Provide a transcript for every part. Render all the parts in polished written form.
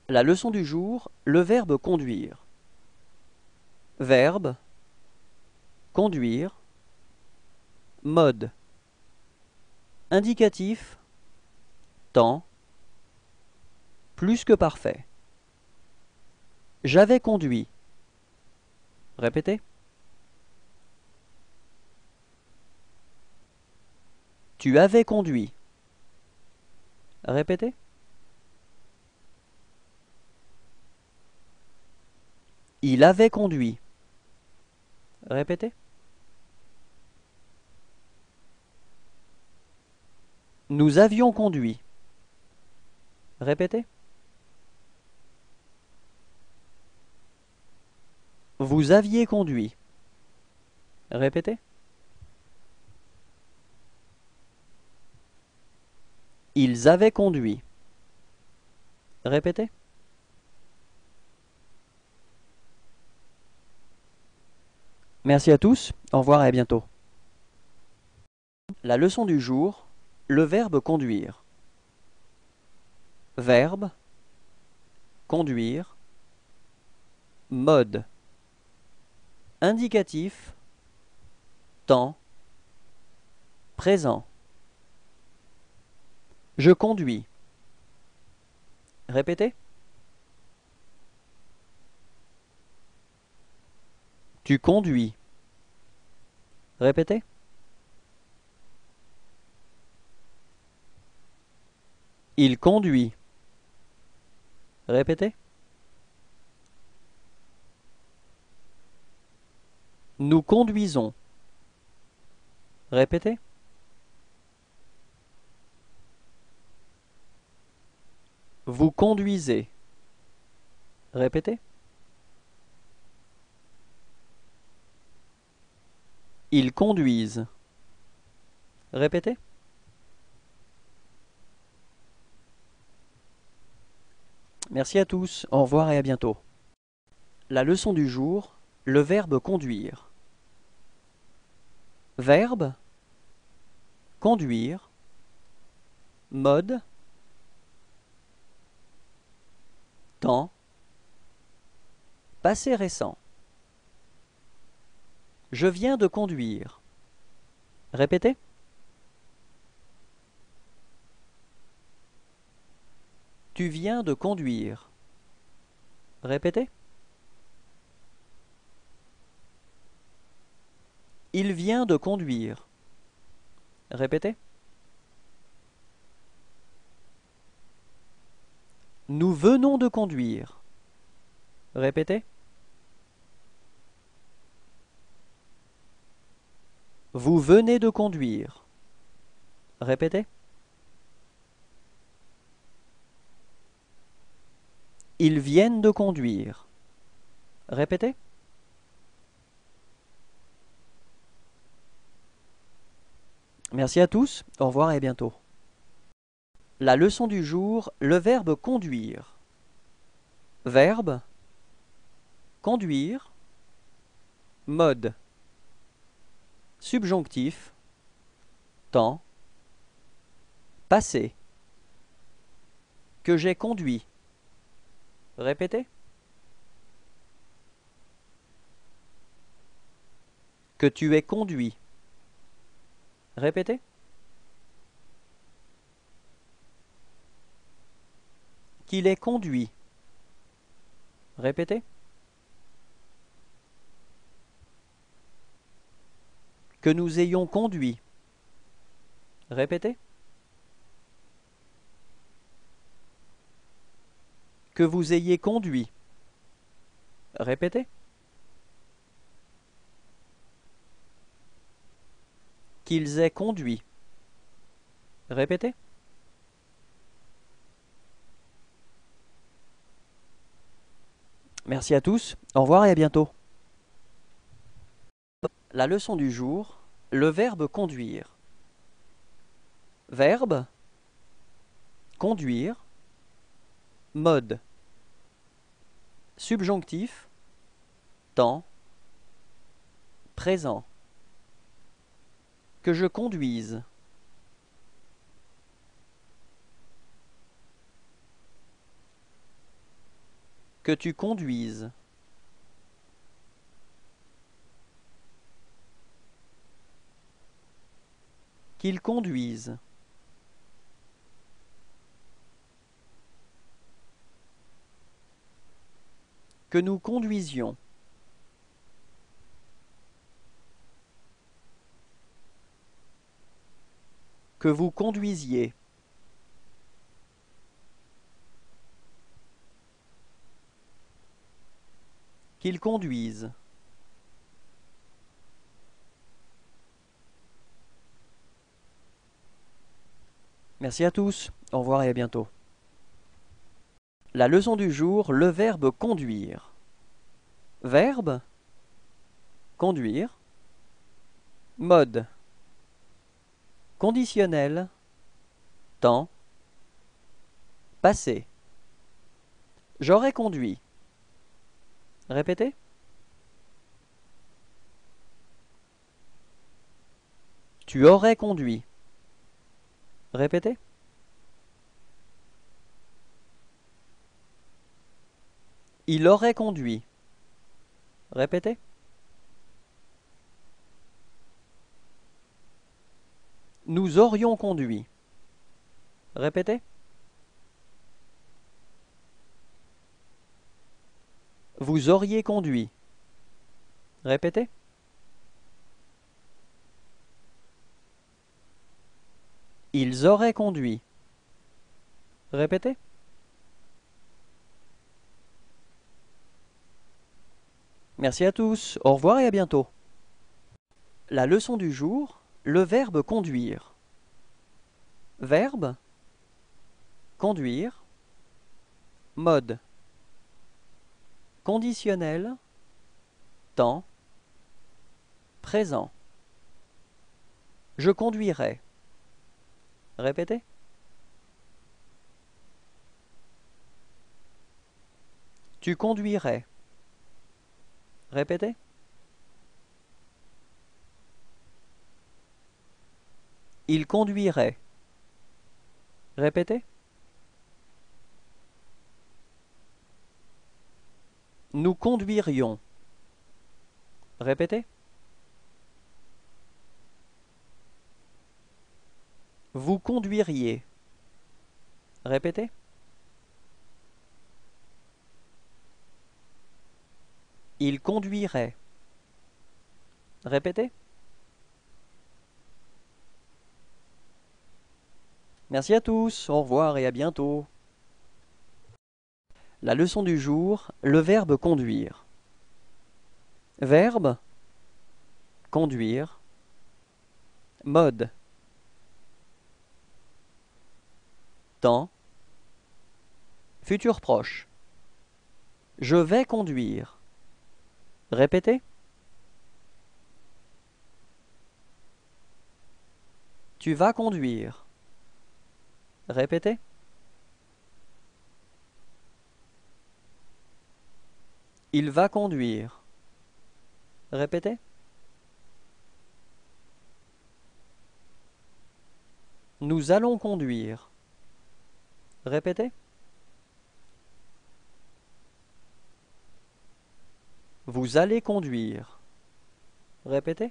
La leçon du jour, le verbe conduire. Verbe, conduire, mode. Indicatif, temps, plus que parfait. J'avais conduit. Répétez. Tu avais conduit. Répétez. Il avait conduit. Répétez. Nous avions conduit. Répétez. Vous aviez conduit. Répétez. Ils avaient conduit. Répétez. Merci à tous, au revoir et à bientôt. La leçon du jour, le verbe conduire. Verbe, conduire, mode. Indicatif, temps, présent. Je conduis. Répétez. Tu conduis. Répétez. Il conduit. Répétez. Nous conduisons. Répétez. Vous conduisez. Répétez. Ils conduisent. Répétez. Merci à tous, au revoir et à bientôt. La leçon du jour, le verbe conduire. Verbe, conduire, mode, temps, passé récent. Je viens de conduire. Répétez. Tu viens de conduire. Répétez. Il vient de conduire. Répétez. Nous venons de conduire. Répétez. Vous venez de conduire. Répétez. Ils viennent de conduire. Répétez. Merci à tous, au revoir et à bientôt. La leçon du jour, le verbe conduire. Verbe, conduire, mode. Subjonctif, temps, passé. Que j'ai conduit. Répétez. Que tu aies conduit. Répétez. Qu'il ait conduit. Répétez. Que nous ayons conduit. Répétez. Que vous ayez conduit. Répétez. Qu'ils aient conduit. Répétez. Merci à tous, au revoir et à bientôt. La leçon du jour, le verbe conduire. Verbe, conduire, mode. Subjonctif, temps, présent. Que je conduise. Que tu conduises. Qu'il conduise. Que nous conduisions. Que vous conduisiez. Qu'il conduise. Merci à tous. Au revoir et à bientôt. La leçon du jour, le verbe conduire. Verbe, conduire. Mode, conditionnel, temps, passé. J'aurais conduit. Répétez. Tu aurais conduit. Répétez. Il aurait conduit. Répétez. Nous aurions conduit. Répétez. Vous auriez conduit. Répétez. Ils auraient conduit. Répétez. Merci à tous. Au revoir et à bientôt. La leçon du jour, le verbe conduire. Verbe, conduire. Mode, conditionnel, temps, présent. Je conduirai. Répétez. Tu conduirais. Répétez. Il conduirait. Répétez. Nous conduirions. Répétez. Vous conduiriez. Répétez. Il conduirait. Répétez. Merci à tous, au revoir et à bientôt. La leçon du jour, le verbe conduire. Verbe, conduire. Mode, temps, futur proche. Je vais conduire. Répétez. Tu vas conduire. Répétez. Il va conduire. Répétez. Nous allons conduire. Répétez. Vous allez conduire. Répétez.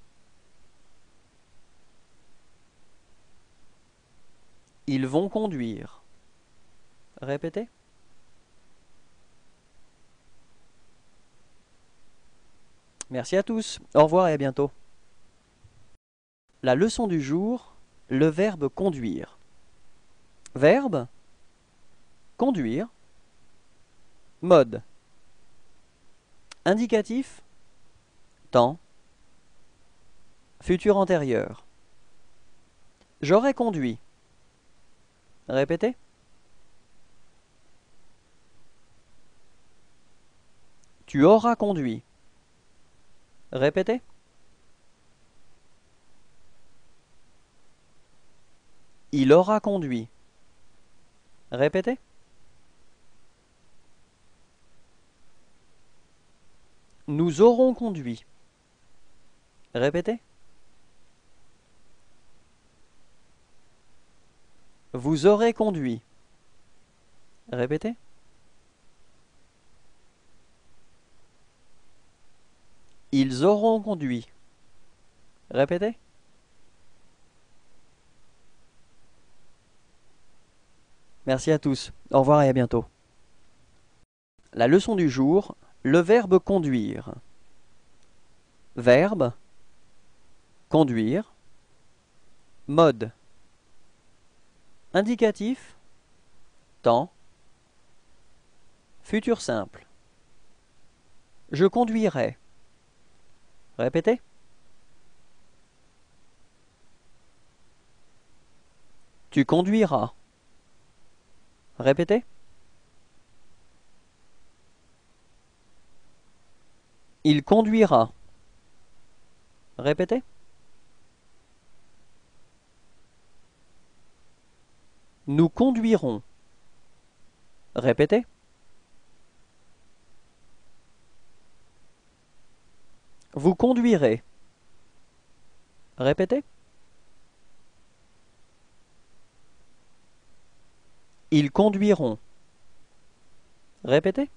Ils vont conduire. Répétez. Merci à tous. Au revoir et à bientôt. La leçon du jour, le verbe conduire. Verbe, conduire. Mode, indicatif, temps, futur antérieur. J'aurais conduit. Répétez. Tu auras conduit. Répétez. Il aura conduit. Répétez. Nous aurons conduit. Répétez. Vous aurez conduit. Répétez. Ils auront conduit. Répétez. Merci à tous. Au revoir et à bientôt. La leçon du jour, le verbe conduire. Verbe, conduire. Mode. Indicatif, temps. Futur simple. Je conduirai. Répétez. Tu conduiras. Répétez. Il conduira. Répétez. Nous conduirons. Répétez. Vous conduirez. Répétez. Ils conduiront. Répétez.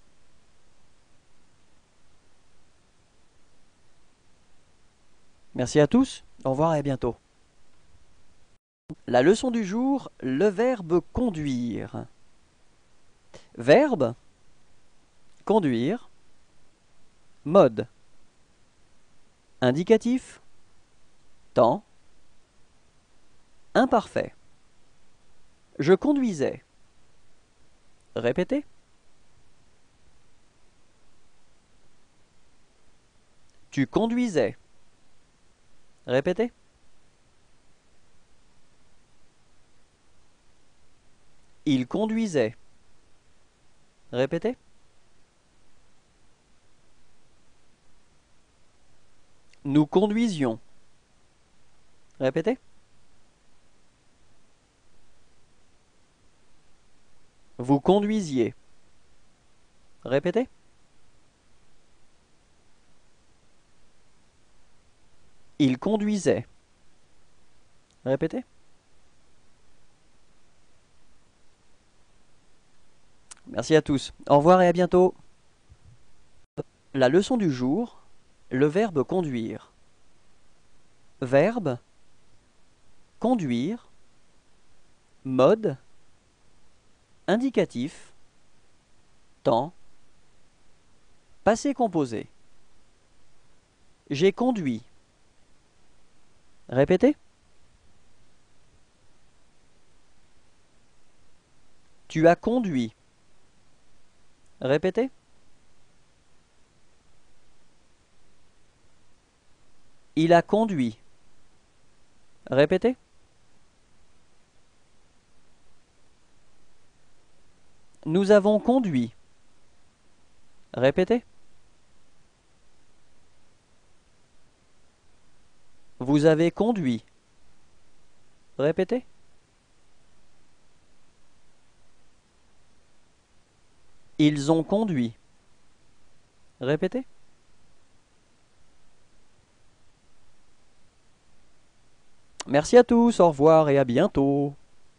Merci à tous. Au revoir et à bientôt. La leçon du jour, le verbe conduire. Verbe, conduire. Mode. Indicatif, temps. Imparfait. Je conduisais. Répétez. Tu conduisais. Répétez. Il conduisait. Répétez. Nous conduisions. Répétez. Vous conduisiez. Répétez. Il conduisait. Répétez. Merci à tous. Au revoir et à bientôt. La leçon du jour, le verbe conduire. Verbe, conduire. Mode, indicatif, temps. Passé composé. J'ai conduit. Répétez. Tu as conduit. Répétez. Il a conduit. Répétez. Nous avons conduit. Répétez. Vous avez conduit. Répétez. Ils ont conduit. Répétez. Merci à tous, au revoir et à bientôt.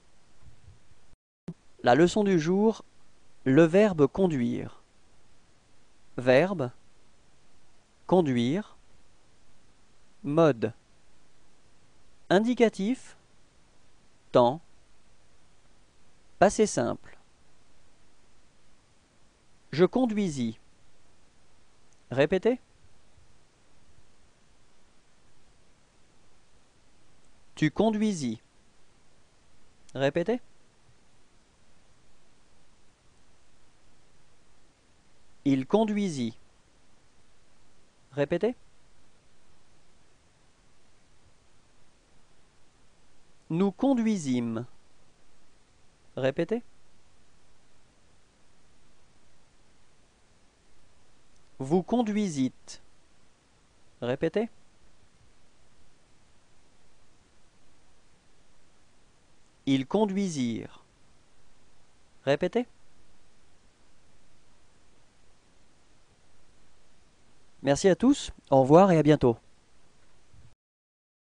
La leçon du jour, le verbe conduire. Verbe, conduire. Mode. Indicatif, temps. Passé simple. Je conduisis. Répétez. Tu conduisis. Répétez. Il conduisit. Répétez. Nous conduisîmes. Répétez. Vous conduisîtes. Répétez. Ils conduisirent. Répétez. Merci à tous, au revoir et à bientôt.